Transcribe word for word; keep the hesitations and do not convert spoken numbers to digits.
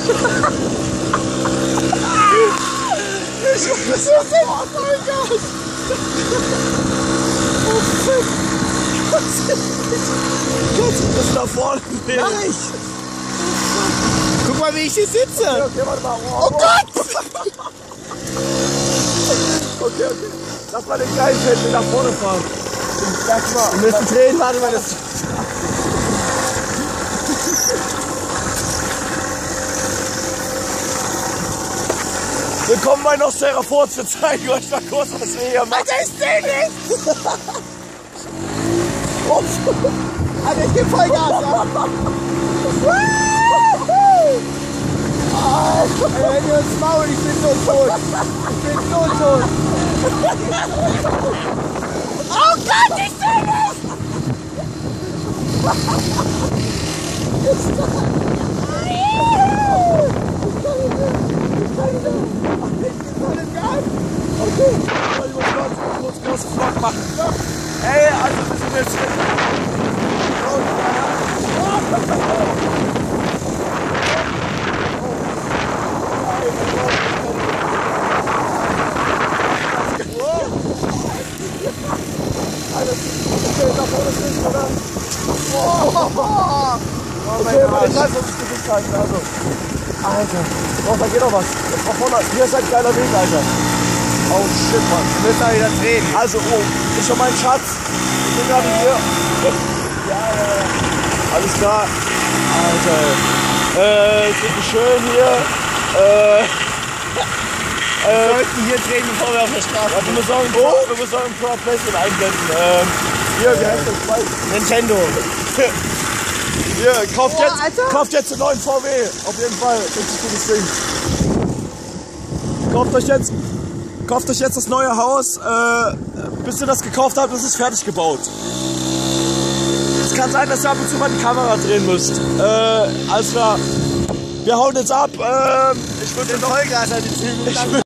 Ich muss das jetzt oh mein Gott! Oh fuck! Kannst du das da vorne nehmen? Mach ich! Guck mal, wie ich hier sitze! Okay, okay, warte mal. Oh, oh Gott! Okay, okay. Lass mal den kleinen Feld nach vorne fahren. Wir müssen drehen, warte mal. Das Willkommen bei NosTeraFurz, wir zeigen euch mal kurz, was wir hier machen. Alter, ich seh nicht! Alter, ich geb Vollgas, ja! Alter, wenn ihr uns Maul, ich bin so tot! Ich bin so tot! Oh Gott, ich seh nicht! Okay, ich muss kurz großen Vlog machen. Ey, also wir sind jetzt hier. Okay, ich kann es ins Gesicht halten, also. Alter, oh, da geht noch was. Jetzt nach vorne. Hier ist ein geiler Weg, Alter. Oh shit, Mann. Wir müssen da wieder drehen. Also, oh, ist schon mein Schatz. Ich bin gerade hier. Ja, ja, ja. Alles klar. Alter. Äh, es wird schön hier. Äh. Wir äh, sollten hier drehen, bevor wir auf der Straße sind. Wir müssen auch ein oh. wir müssen auch ein paar Placement einblenden. Ähm, hier, wie heißt das? Nintendo. Hier, kauft, oh, jetzt, kauft jetzt einen neuen V W. Auf jeden Fall. Richtig gutes Ding. Kauft euch jetzt, kauft euch jetzt das neue Haus. Äh, bis ihr das gekauft habt, ist es fertig gebaut. Es kann sein, dass ihr ab und zu mal die Kamera drehen müsst. Äh, alles klar. Wir hauen jetzt ab. Äh, ich würde den Vollgas an die Zügel.